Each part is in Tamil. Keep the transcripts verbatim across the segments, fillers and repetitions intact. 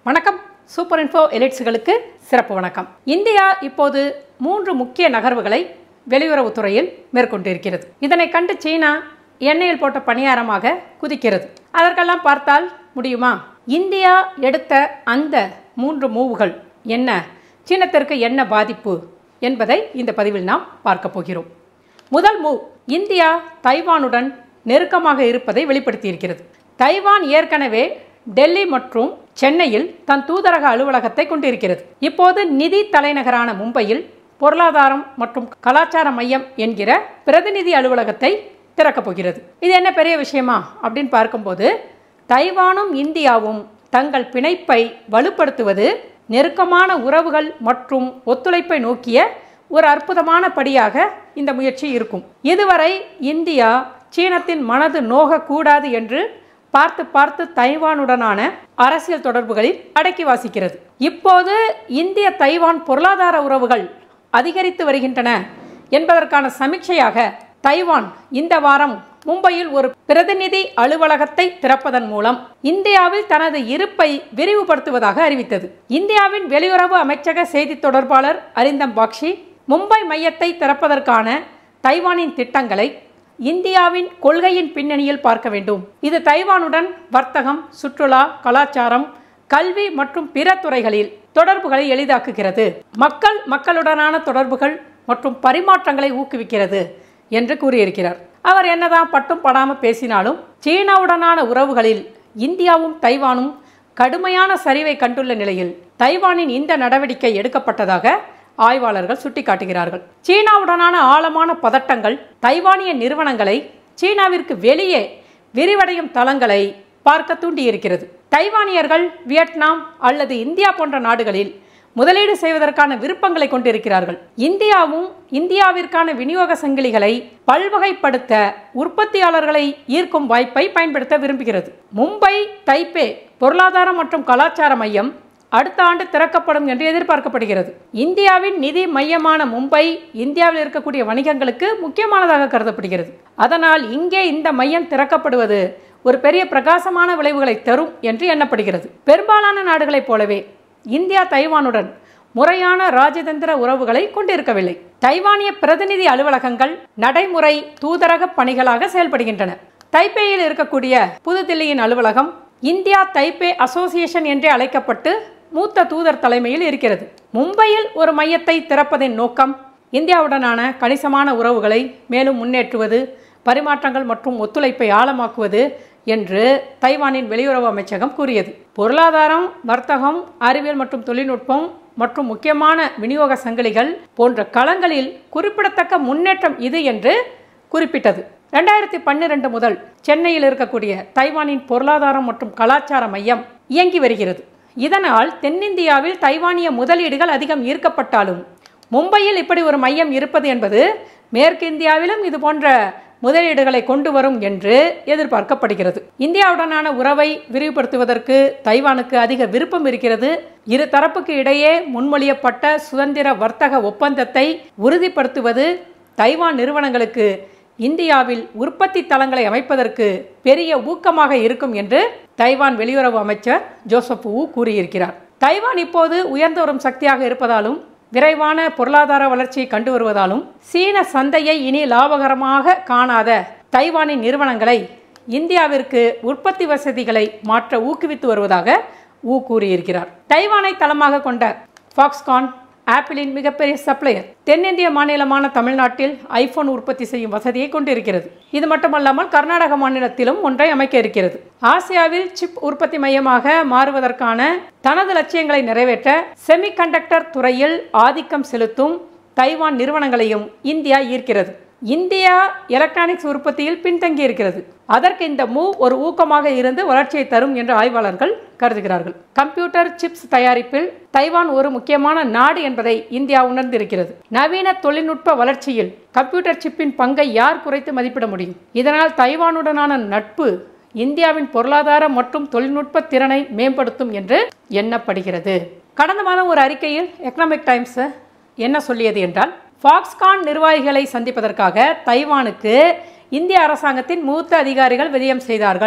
வணக்கம். சூப்பர் இன்ஃபோ எலிட்ஸ்களுக்கு சிறப்பு வணக்கம். இந்தியா இப்போது மூன்று முக்கிய நகர்வுகளை வெளியுறவுத்துறையில் மேற்கொண்டிருக்கிறது. இதனை கண்டு சீனா எண்ணெயில் போட்ட பணியாரமாக குதிக்கிறது. அதற்கெல்லாம் பார்த்தால் முடியுமா? இந்தியா எடுத்த அந்த மூன்று மூவுகள் என்ன, சீனத்திற்கு என்ன பாதிப்பு என்பதை இந்த பதிவில் நாம் பார்க்க போகிறோம். முதல் மூவ், இந்தியா தைவானுடன் நெருக்கமாக இருப்பதை வெளிப்படுத்தியிருக்கிறது. தைவான் ஏற்கனவே டெல்லி மற்றும் சென்னையில் தன் தூதரக அலுவலகத்தை கொண்டிருக்கிறது. இப்போது நிதி தலைநகரான மும்பையில் பொருளாதாரம் மற்றும் கலாச்சார மையம் என்கிற பிரதிநிதி அலுவலகத்தை திறக்கப் போகிறது. இது என்ன பெரிய விஷயமா அப்படின்னு பார்க்கும்போது, தைவானும் இந்தியாவும் தங்கள் பிணைப்பை வலுப்படுத்துவது, நெருக்கமான உறவுகள் மற்றும் ஒத்துழைப்பை நோக்கிய ஒரு அற்புதமான படியாக இந்த முயற்சி இருக்கும். இதுவரை இந்தியா சீனத்தின் மனது நோகக்கூடாது என்று பார்த்து பார்த்து தைவானுடனான அரசியல் தொடர்புகளில் அடக்கி வாசிக்கிறது. இப்போது இந்திய தைவான் பொருளாதார உறவுகள் அதிகரித்து வருகின்றன என்பதற்கான சமீட்சையாக தைவான் இந்த வாரம் மும்பையில் ஒரு பிரதிநிதி அலுவலகத்தை திறப்பதன் மூலம் இந்தியாவில் தனது இருப்பை விரிவுபடுத்துவதாக அறிவித்தது. இந்தியாவின் வெளியுறவு அமைச்சக செய்தி தொடர்பாளர் அரிந்தம் பாக்ஷி மும்பை மையத்தை திறப்பதற்கான தைவானின் திட்டங்களை இந்தியாவின் கொள்கையின் பின்னணியில் பார்க்க வேண்டும். இது தைவானுடன் வர்த்தகம், சுற்றுலா, கலாச்சாரம், கல்வி மற்றும் பிற துறைகளில் தொடர்புகளை எளிதாக்குகிறது, மக்கள் மக்களுடனான தொடர்புகள் மற்றும் பரிமாற்றங்களை ஊக்குவிக்கிறது என்று கூறியிருக்கிறார். அவர் என்னதான் பட்டும் படாமல் பேசினாலும் சீனாவுடனான உறவுகளில் இந்தியாவும் தைவானும் கடுமையான சரிவை கண்டுள்ள நிலையில் தைவானின் இந்த நடவடிக்கை எடுக்கப்பட்டதாக ஆய்வாளர்கள் சுட்டிக்காட்டுகிறார்கள். சீனாவுடனான ஆழமான பதட்டங்கள் தைவானிய நிறுவனங்களை சீனாவிற்கு வெளியே விரிவடையும் தளங்களை பார்க்க தூண்டியிருக்கிறது. தைவானியர்கள் வியட்நாம் அல்லது இந்தியா போன்ற நாடுகளில் முதலீடு செய்வதற்கான விருப்பங்களை கொண்டிருக்கிறார்கள். இந்தியாவும் இந்தியாவிற்கான விநியோக சங்கிலிகளை பல்வகைப்படுத்த உற்பத்தியாளர்களை ஈர்க்கும் வாய்ப்பை பயன்படுத்த விரும்புகிறது. மும்பை தைப்பே பொருளாதார மற்றும் கலாச்சார மையம் அடுத்த ஆண்டு திறக்கப்படும் என்று எதிர்பார்க்கப்படுகிறது. இந்தியாவின் நிதி மையமான மும்பை இந்தியாவில் இருக்கக்கூடிய வணிகங்களுக்கு முக்கியமானதாக கருதப்படுகிறது. அதனால் இங்கே இந்த மையம் திறக்கப்படுவது ஒரு பெரிய பிரகாசமான விளைவுகளை தரும் என்று எண்ணப்படுகிறது. பெரும்பாலான நாடுகளைப் போலவே இந்தியா தைவானுடன் முறையான ராஜதந்திர உறவுகளை கொண்டிருக்கவில்லை. தைவானிய பிரதிநிதி அலுவலகங்கள் நடைமுறை தூதரக பணிகளாக செயல்படுகின்றன. தைப்பேயில் இருக்கக்கூடிய புதுதில்லியின் அலுவலகம் இந்தியா தைப்பே அசோசியேஷன் என்றே அழைக்கப்பட்டு மூத்த தூதர் தலைமையில் இருக்கிறது. மும்பையில் ஒரு மையத்தை திறப்பதின் நோக்கம் இந்தியாவுடனான கணிசமான உறவுகளை மேலும் முன்னேற்றுவது, பரிமாற்றங்கள் மற்றும் ஒத்துழைப்பை ஆழமாக்குவது என்று தைவானின் வெளியுறவு அமைச்சகம் கூறியது. பொருளாதாரம், வர்த்தகம், அறிவியல் மற்றும் தொழில்நுட்பம் மற்றும் முக்கியமான விநியோக சங்கிலிகள் போன்ற களங்களில் குறிப்பிடத்தக்க முன்னேற்றம் இது என்று குறிப்பிட்டது. ரெண்டாயிரத்தி பன்னிரண்டு முதல் சென்னையில் இருக்கக்கூடிய தைவானின் பொருளாதாரம் மற்றும் கலாச்சார மையம் இயங்கி வருகிறது. இதனால் தென்னிந்தியாவில் தைவானிய முதலீடுகள் அதிகம் ஈர்க்கப்பட்டாலும் மும்பையில் இப்படி ஒரு மையம் இருப்பது என்பது மேற்கு இந்தியாவிலும் இது போன்ற முதலீடுகளை கொண்டு வரும் என்று எதிர்பார்க்கப்படுகிறது. இந்தியாவுடனான உறவை விரிவுபடுத்துவதற்கு தைவானுக்கு அதிக விருப்பம் இருக்கிறது. இரு தரப்புக்கு இடையே முன்மொழியப்பட்ட சுதந்திர வர்த்தக ஒப்பந்தத்தை உறுதிப்படுத்துவது தைவான் நிறுவனங்களுக்கு இந்தியாவில் உற்பத்தி தளங்களை அமைப்பதற்கு பெரிய ஊக்கமாக இருக்கும் என்று தைவான் வெளியுறவு அமைச்சர் ஜோசப் வு கூறியிருக்கிறார். தைவான் இப்போது உயர்ந்து வரும் சக்தியாக இருப்பதாலும் விரைவான பொருளாதார வளர்ச்சியை கண்டு வருவதாலும் சீன சந்தையை இனி லாபகரமாக காணாத தைவானின் நிறுவனங்களை இந்தியாவிற்கு உற்பத்தி வசதிகளை மாற்ற ஊக்குவித்து வருவதாக வு கூறியிருக்கிறார். தைவானை தளமாக கொண்ட ஃபாக்ஸ்கான் ஆப்பிளின் மிகப்பெரிய சப்ளையர் தென்னிந்திய மாநிலமான தமிழ்நாட்டில் ஐபோன் உற்பத்தி செய்யும் வசதியை கொண்டிருக்கிறது. இது மட்டுமல்லாமல் கர்நாடக மாநிலத்திலும் ஒன்றை அமைக்க இருக்கிறது. ஆசியாவில் சிப் உற்பத்தி மையமாக மாறுவதற்கான தனது லட்சியங்களை நிறைவேற்ற செமிகண்டக்டர் துறையில் ஆதிக்கம் செலுத்தும் தைவான் நிறுவனங்களையும் இந்தியா ஈர்க்கிறது. இந்தியா எலக்ட்ரானிக்ஸ் உற்பத்தியில் பின்தங்கி இருக்கிறது. அதற்கு இந்த மூவ் ஒரு ஊக்கமாக இருந்து வளர்ச்சியை தரும் என்று ஆய்வாளர்கள் கருதுகிறார்கள். கம்ப்யூட்டர் சிப்ஸ் தயாரிப்பில் தைவான் ஒரு முக்கியமான நாடு என்பதை இந்தியா உணர்ந்திருக்கிறது. நவீன தொழில்நுட்ப வளர்ச்சியில் கம்ப்யூட்டர் சிப்பின் பங்கை யார் குறைத்து மதிப்பிட முடியும்? இதனால் தைவானுடனான நட்பு இந்தியாவின் பொருளாதார மற்றும் தொழில்நுட்ப திறனை மேம்படுத்தும் என்று எண்ணப்படுகிறது. கடந்த மாதம் ஒரு அறிக்கையில் எக்கனாமிக் டைம்ஸ் என்ன சொல்லியது என்றால், ஃபாக்ஸ்கான் நிர்வாகிகளை சந்திப்பதற்காக தைவானுக்கு இந்திய அரசாங்கத்தின் மூத்த அதிகாரிகள் விஜயம் செய்தார்கள்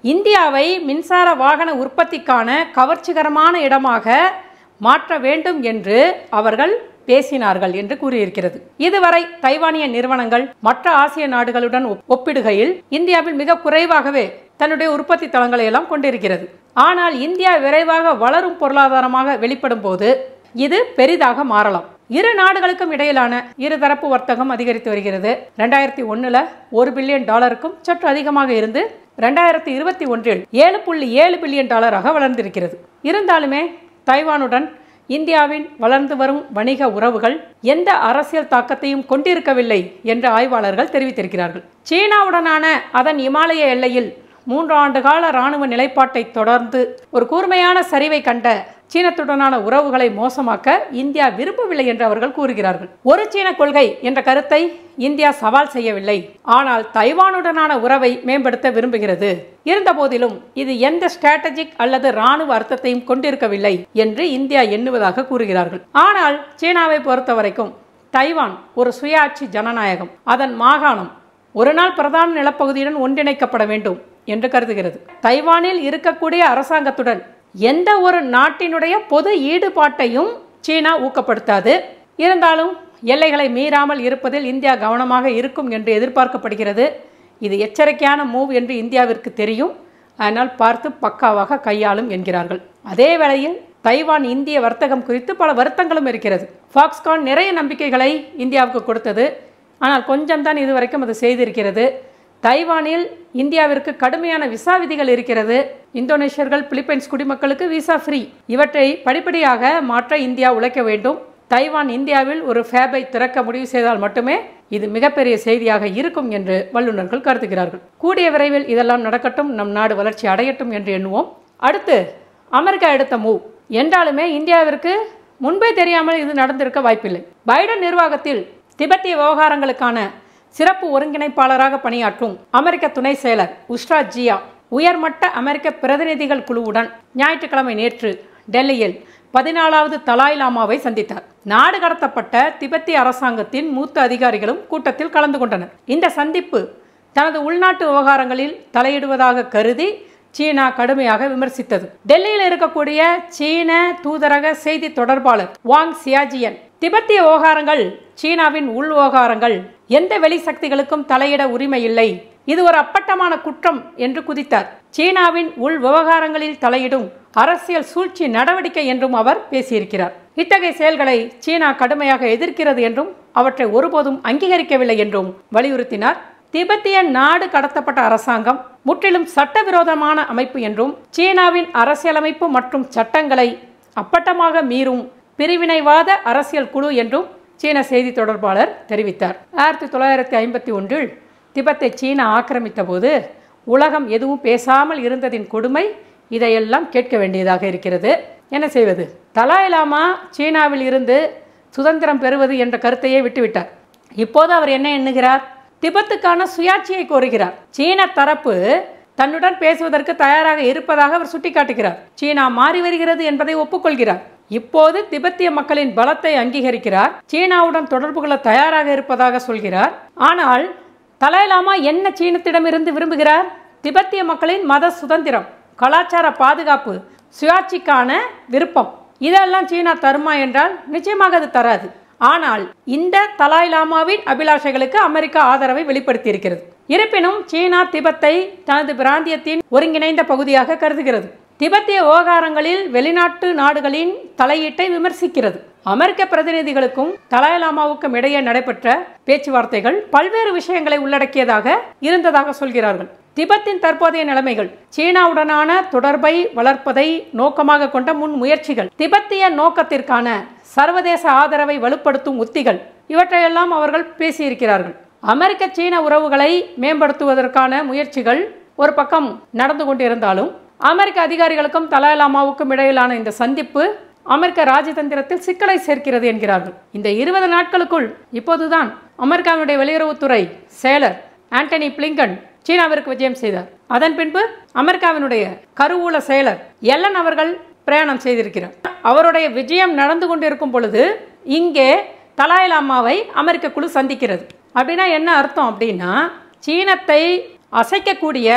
இந்தியாவை மின்சார வாகன உற்பத்திக்கான கவர்ச்சிகரமான இடமாக மாற்ற வேண்டும் என்று அவர்கள் பேசினார்கள் என்று கூறியிருக்கிறது. இதுவரை தைவானிய நிறுவனங்கள் மற்ற ஆசிய நாடுகளுடன் ஒப்பிடுகையில் இந்தியாவில் மிக குறைவாகவே தன்னுடைய உற்பத்தி தளங்களை எல்லாம் கொண்டிருக்கிறது. ஆனால் இந்தியா விரைவாக வளரும் பொருளாதாரமாக வெளிப்படும் போது இது பெரிதாக மாறலாம். இரு நாடுகளுக்கும் இடையிலான இருதரப்பு வர்த்தகம் அதிகரித்து வருகிறது. ரெண்டாயிரத்தி ஒண்ணுல ஒரு பில்லியன் டாலருக்கும் சற்று அதிகமாக இருந்து ரெண்டாயிரத்தி இருபத்தி ஒன்றில் ஏழு புள்ளி ஏழு பில்லியன் டாலராக வளர்ந்திருக்கிறது. இருந்தாலுமே தைவானுடன் இந்தியாவின் வளர்ந்து வரும் வணிக உறவுகள் எந்த அரசியல் தாக்கத்தையும் கொண்டிருக்கவில்லை என்று ஆய்வாளர்கள் தெரிவித்திருக்கிறார்கள். சீனாவுடனான அதன் இமாலய எல்லையில் மூன்று ஆண்டு கால இராணுவ நிலைப்பாட்டை தொடர்ந்து ஒரு கூர்மையான சரிவை கண்ட சீனத்துடனான உறவுகளை மோசமாக்க இந்தியா விரும்பவில்லை என்று அவர்கள் கூறுகிறார்கள். ஒரு சீன கொள்கை என்ற கருத்தை இந்தியா சவால் செய்யவில்லை, ஆனால் தைவானுடனான உறவை மேம்படுத்த விரும்புகிறது. இருந்த போதிலும் இது எந்த ஸ்ட்ராட்டஜிக் அல்லது இராணுவ அர்த்தத்தையும் கொண்டிருக்கவில்லை என்று இந்தியா எண்ணுவதாக கூறுகிறார்கள். ஆனால் சீனாவை பொறுத்த வரைக்கும் தைவான் ஒரு சுயாட்சி ஜனநாயகம், அதன் மாகாணம் ஒரு நாள் பிரதான நிலப்பகுதியுடன் ஒன்றிணைக்கப்பட வேண்டும் என்று கருதுகிறது. தைவானில் இருக்கக்கூடிய அரசாங்கத்துடன் எந்த ஒரு நாட்டினுடைய பொது ஈடுபாட்டையும் சீனா ஊக்கப்படுத்தாது. இருந்தாலும் எல்லைகளை மீறாமல் இருப்பதில் இந்தியா கவனமாக இருக்கும் என்று எதிர்பார்க்கப்படுகிறது. இது எச்சரிக்கையான மூவ் என்று இந்தியாவிற்கு தெரியும், அதனால் பார்த்து பக்காவாக கையாளும் என்கிறார்கள். அதே வேளையில் தைவான் இந்திய வர்த்தகம் குறித்து பல வருத்தங்களும் இருக்கிறது. ஃபாக்ஸ்கான் நிறைய நம்பிக்கைகளை இந்தியாவுக்கு கொடுத்தது, ஆனால் கொஞ்சம் தான் இதுவரைக்கும் அது செய்திருக்கிறது. தைவானில் இந்தியாவிற்கு கடுமையான விசா விதிகள் இருக்கிறது. இந்தோனேஷியர்கள், பிலிப்பைன்ஸ் குடிமக்களுக்கு விசா ஃப்ரீ. இவற்றை படிப்படியாக மாற்ற இந்தியா உழைக்க வேண்டும். தைவான் இந்தியாவில் ஒரு ஃபேபை திறக்க முடிவு செய்தால் மட்டுமே இது மிகப்பெரிய செய்தியாக இருக்கும் என்று வல்லுநர்கள் கருதுகிறார்கள். கூடிய விரைவில் இதெல்லாம் நடக்கட்டும், நம் நாடு வளர்ச்சி அடையட்டும் என்று எண்ணுவோம். அடுத்து அமெரிக்கா எடுத்த மூவ் என்றாலுமே இந்தியாவிற்கு முன்பே தெரியாமல் இது நடந்திருக்க வாய்ப்பில்லை. பைடன் நிர்வாகத்தில் திபெத்திய விவகாரங்களுக்கான சிறப்பு ஒருங்கிணைப்பாளராக பணியாற்றும் அமெரிக்க துணை செயலர் உஷ்ரா ஜியா உயர்மட்ட அமெரிக்க பிரதிநிதிகள் குழுவுடன் ஞாயிற்றுக்கிழமை நேற்று டெல்லியில் பதினாலாவது தலாய் லாமாவை சந்தித்தார். நாடு கடத்தப்பட்ட திபெத்திய அரசாங்கத்தின் மூத்த அதிகாரிகளும் கூட்டத்தில் கலந்து கொண்டனர். இந்த சந்திப்பு தனது உள்நாட்டு விவகாரங்களில் தலையிடுவதாக கருதி சீனா கடுமையாக விமர்சித்தது. டெல்லியில் இருக்கக்கூடிய சீன தூதரக செய்தி தொடர்பாளர் வாங் சியாஜியன் திபெத்திய விவகாரங்கள் சீனாவின் உள் விவகாரங்கள், எந்த வெளி சக்திகளுக்கும் தலையிட உரிமை இல்லை, இது ஒரு அப்பட்டமான குற்றம் என்று குதித்தார். சீனாவின் உள் விவகாரங்களில் தலையிடும் அரசியல் சூழ்ச்சி நடவடிக்கை என்றும் அவர் பேசியிருக்கிறார். இத்தகைய செயல்களை சீனா கடுமையாக எதிர்க்கிறது என்றும் அவற்றை ஒருபோதும் அங்கீகரிக்கவில்லை என்றும் வலியுறுத்தினார். திபெத்திய நாடு கடத்தப்பட்ட அரசாங்கம் முற்றிலும் சட்டவிரோதமான அமைப்பு என்றும் சீனாவின் அரசியலமைப்பு மற்றும் சட்டங்களை அப்பட்டமாக மீறும் பிரிவினைவாத அரசியல் குழு என்றும் சீன செய்தி தொடர்பாளர் தெரிவித்தார். ஆயிரத்தி தொள்ளாயிரத்தி ஐம்பத்தி ஒன்றில் திபெத்தை சீனா ஆக்கிரமித்த போது உலகம் எதுவும் பேசாமல் இருந்ததின் கொடுமை இதையெல்லாம் கேட்க வேண்டியதாக இருக்கிறது. என்ன செய்வது? தலாய் லாமா சீனாவில் இருந்து சுதந்திரம் பெறுவது என்ற கருத்தையே விட்டுவிட்டார். இப்போது அவர் என்ன எண்ணுகிறார்? திபெத்துக்கான சுயாட்சியை கோருகிறார். சீன தரப்பு தன்னுடன் பேசுவதற்கு தயாராக இருப்பதாக அவர் சுட்டிக்காட்டுகிறார். சீனா மாறி வருகிறது என்பதை ஒப்புக்கொள்கிறார். இப்போது திபெத்திய மக்களின் பலத்தை அங்கீகரிக்கிறார். சீனாவுடன் தொடர்பு கொள்ள தயாராக இருப்பதாக சொல்கிறார். ஆனால் தலாய் லாமா என்ன சீனத்திடமிருந்து விரும்புகிறார்? திபெத்திய மக்களின் மத சுதந்திரம், கலாச்சார பாதுகாப்பு, சுயாட்சிக்கான விருப்பம். இதெல்லாம் சீனா தருமா என்றால் நிச்சயமாக அது தராது. ஆனால் இந்த தலாய் லாமாவின் அபிலாஷைகளுக்கு அமெரிக்கா ஆதரவை வெளிப்படுத்தி இருக்கிறது. இருப்பினும் சீனா திபெத்தை தனது பிராந்தியத்தின் ஒருங்கிணைந்த பகுதியாக கருதுகிறது. திபெத்திய விவகாரங்களில் வெளிநாட்டு நாடுகளின் தலையீட்டை விமர்சிக்கிறது. அமெரிக்க பிரதிநிதிகளுக்கும் தலாய் லாமாவுக்கும் இடையே நடைபெற்ற பேச்சுவார்த்தைகள் பல்வேறு விஷயங்களை உள்ளடக்கியதாக இருந்ததாக சொல்கிறார்கள். திபெத்தின் தற்போதைய நிலைமைகள், சீனாவுடனான தொடர்பை வளர்ப்பதை நோக்கமாக கொண்ட முன் முயற்சிகள், திபெத்திய நோக்கத்திற்கான சர்வதேச ஆதரவை வலுப்படுத்தும் உத்திகள், இவற்றையெல்லாம் அவர்கள் பேசியிருக்கிறார்கள். அமெரிக்க சீன உறவுகளை மேம்படுத்துவதற்கான முயற்சிகள் ஒரு பக்கம் நடந்து கொண்டிருந்தாலும் அமெரிக்க அதிகாரிகளுக்கும் தலாய் லாமாவுக்கும் இடையிலான இந்த சந்திப்பு அமெரிக்க ராஜதந்திரத்தில் சிக்கலை சேர்க்கிறது என்கிறார்கள். இந்த இருபது நாட்களுக்குள் இப்போதுதான் அமெரிக்காவுடைய வெளியுறவுத்துறை செயலர் ஆண்டனி பிளிங்கன் சீனாவிற்கு விஜயம் செய்தார். அதன் பின்பு அமெரிக்காவினுடைய கருவூல செயலர் எல்லன் அவர்கள் பிரயாணம் செய்திருக்கிறார். அவருடைய விஜயம் நடந்து கொண்டிருக்கும் பொழுது இங்கே தலாய் லாமாவை அமெரிக்க குழு சந்திக்கிறது. அப்படின்னா என்ன அர்த்தம் அப்படின்னா, சீனத்தை அசைக்கக்கூடிய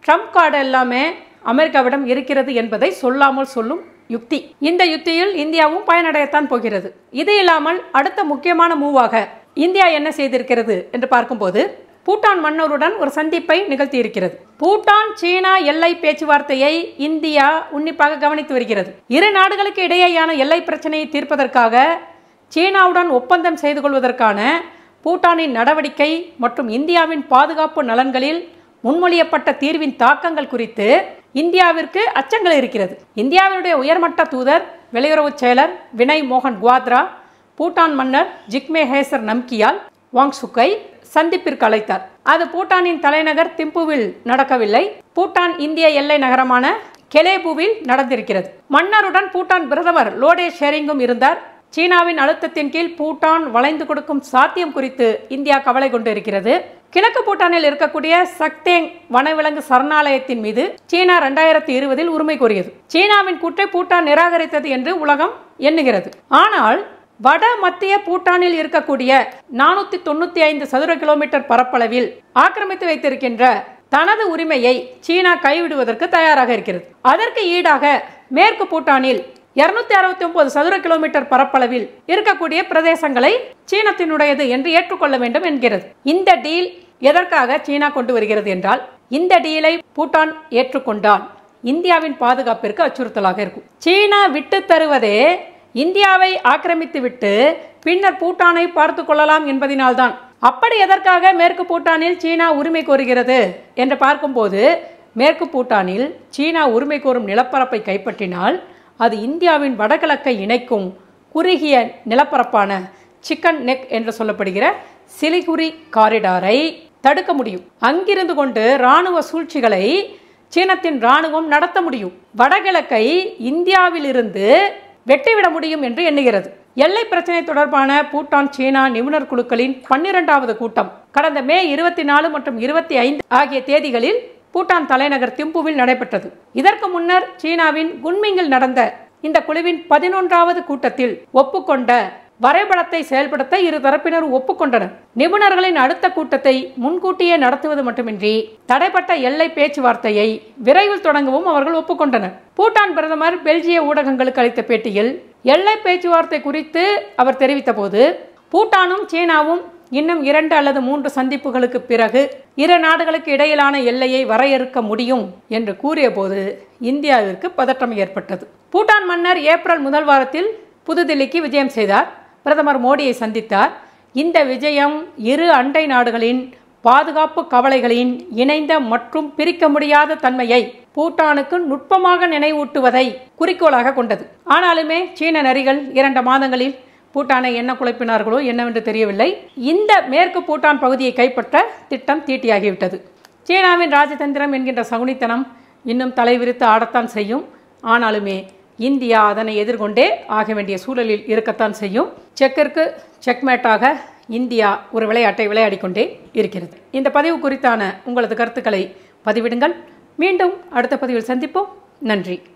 ட்ரம்ப் கார்டு எல்லாமே அமெரிக்காவிடம் இருக்கிறது என்பதை சொல்லாமல் சொல்லும் யுக்தி. இந்த யுக்தியில் இந்தியாவும் பயனடையத்தான் போகிறது. இது இல்லாமல் அடுத்த முக்கியமான மூவாக இந்தியா என்ன செய்திருக்கிறது என்று பார்க்கும்போது பூட்டான் மன்னருடன் ஒரு சந்திப்பை நிகழ்த்தி இருக்கிறது. பூட்டான் சீனா எல்லை பேச்சுவார்த்தையை இந்தியா உன்னிப்பாக கவனித்து வருகிறது. இரு நாடுகளுக்கு இடையேயான எல்லை பிரச்சனையை தீர்ப்பதற்காக சீனாவுடன் ஒப்பந்தம் செய்து கொள்வதற்கான பூட்டானின் நடவடிக்கை மற்றும் இந்தியாவின் பாதுகாப்பு நலன்களில் முன்மொழியப்பட்ட தீர்வின் தாக்கங்கள் குறித்து இந்தியாவிற்கு அச்சங்கள் இருக்கிறது. இந்தியாவினுடைய உயர்மட்ட தூதர் வெளியுறவு செயலர் வினய் மோகன் குவாத்ரா பூட்டான் மன்னர் ஜிக்மே ஹேசர் நம்கியால் வாங்சுக்கை சந்திப்பிற்கு அழைத்தார். அது பூட்டானின் தலைநகர் திம்புவில் நடக்கவில்லை, பூட்டான் இந்திய எல்லை நகரமான கெலேபுவில் நடந்திருக்கிறது. மன்னருடன் பூட்டான் பிரதமர் லோடே ஷெரிங்கும் இருந்தார். சீனாவின் அழுத்தத்தின் கீழ் பூட்டான் வளைந்து கொடுக்கும் சாத்தியம் குறித்து இந்தியா கவலை கொண்டு இருக்கிறது. கிழக்கு பூட்டானில் இருக்கக்கூடிய சக்தேங் வனவிலங்கு சரணாலயத்தின் மீது சீனா இரண்டாயிரத்தி இருபதில் உரிமை கோரியது. சீனாவின் கூற்றை பூட்டான் நிராகரித்தது என்று உலகம் எண்ணுகிறது. ஆனால் வட மத்திய பூட்டானில் இருக்கக்கூடிய நானூத்தி தொண்ணூத்தி ஐந்து சதுர கிலோமீட்டர் பரப்பளவில் ஆக்கிரமித்து வைத்திருக்கின்ற தனது உரிமையை சீனா கைவிடுவதற்கு தயாராக இருக்கிறது. அதற்கு ஈடாக மேற்கு பூட்டானில் இருநூத்தி அறுபத்தி ஒன்பது சதுர கிலோமீட்டர் பரப்பளவில் இருக்கக்கூடிய பிரதேசங்களை சீனத்தினுடையது என்று ஏற்றுக்கொள்ள வேண்டும் என்கிறது. இந்த டீல் எதற்காக சீனா கொண்டு வருகிறது என்றால், இந்த டீலை பூட்டான் ஏற்றுக்கொண்டால் இந்தியாவின் பாதுகாப்பிற்கு அச்சுறுத்தலாக இருக்கும். சீனா விட்டு தருவதே இந்தியாவை ஆக்கிரமித்து விட்டு பின்னர் பூட்டானை பார்த்து கொள்ளலாம் என்பதனால்தான். அப்படி எதற்காக மேற்கு பூட்டானில் சீனா உரிமை கோருகிறது என்று பார்க்கும்போது, மேற்கு பூட்டானில் சீனா உரிமை கோரும் நிலப்பரப்பை கைப்பற்றினால் அது இந்தியாவின் வடகிழக்கை இணைக்கும் குறுகிய நிலப்பரப்பான சிக்கன் நெக் என்று சொல்லப்படுகிற சிலிகுரி காரிடாரை தடுக்க முடியும். அங்கிருந்து கொண்டு இராணுவ சூழ்ச்சிகளை சீனத்தின் இராணுவம் நடத்த முடியும். வடகிழக்கை இந்தியாவிலிருந்து வெட்டிவிட முடியும் என்று எண்ணுகிறது. எல்லை பிரச்சனை தொடர்பான பூட்டான் சீனா நிபுணர் குழுக்களின் பன்னிரெண்டாவது கூட்டம் கடந்த மே இருபத்தி நாலு மற்றும் இருபத்தி ஐந்து ஆகிய தேதிகளில் பூட்டான் தலைநகர் திம்புவில் நடைபெற்றது. இதற்கு முன்னர் சீனாவின் குன்மிங்கில் நடந்த இந்த குழுவின் பதினொன்றாவது கூட்டத்தில் ஒப்புக்கொண்ட வரைபடத்தை செயல்படுத்த இரு தரப்பினரும் ஒப்புக்கொண்டனர். நிபுணர்களின் அடுத்த கூட்டத்தை முன்கூட்டியே நடத்துவது மட்டுமின்றி தடைப்பட்ட எல்லை பேச்சுவார்த்தையை விரைவில் தொடங்கவும் அவர்கள் ஒப்புக்கொண்டனர். பூட்டான் பிரதமர் பெல்ஜிய ஊடகங்களுக்கு அளித்த பேட்டியில் எல்லை பேச்சுவார்த்தை குறித்து அவர் தெரிவித்த போது, பூட்டானும் சீனாவும் இன்னும் இரண்டு அல்லது மூன்று சந்திப்புகளுக்கு பிறகு இரு நாடுகளுக்கு இடையிலான எல்லையை வரையறுக்க முடியும் என்று கூறிய போது இந்தியாவிற்கு பதற்றம் ஏற்பட்டது. பூட்டான் மன்னர் ஏப்ரல் முதல் வாரத்தில் புதுதில்லிக்கு விஜயம் செய்தார். பிரதமர் மோடியை சந்தித்தார். இந்த விஜயம் இரு அண்டை நாடுகளின் பாதுகாப்பு கவலைகளின் இணைந்த மற்றும் பிரிக்க முடியாத தன்மையை பூட்டானுக்கு நுட்பமாக நினைவூட்டுவதை குறிக்கோளாக கொண்டது. ஆனாலுமே சீன நரிகள் இரண்டு மாதங்களில் பூட்டானை என்ன குழப்பினார்களோ என்னவென்று தெரியவில்லை. இந்த மேற்கு பூட்டான் பகுதியை கைப்பற்ற திட்டம் தீட்டியாகிவிட்டது. சீனாவின் ராஜதந்திரம் என்கின்ற சகுனித்தனம் இன்னும் தலைவிரித்து ஆடத்தான் செய்யும். ஆனாலுமே இந்தியா அதனை எதிர்கொண்டே ஆக வேண்டிய சூழலில் இருக்கத்தான் செய்யும். செக்கிற்கு செக்மேட்டாக இந்தியா ஒரு விளையாட்டை விளையாடிக்கொண்டே இருக்கிறது. இந்த பதிவு குறித்தான உங்களது கருத்துக்களை பதிவிடுங்கள். மீண்டும் அடுத்த பதிவில் சந்திப்போம். நன்றி.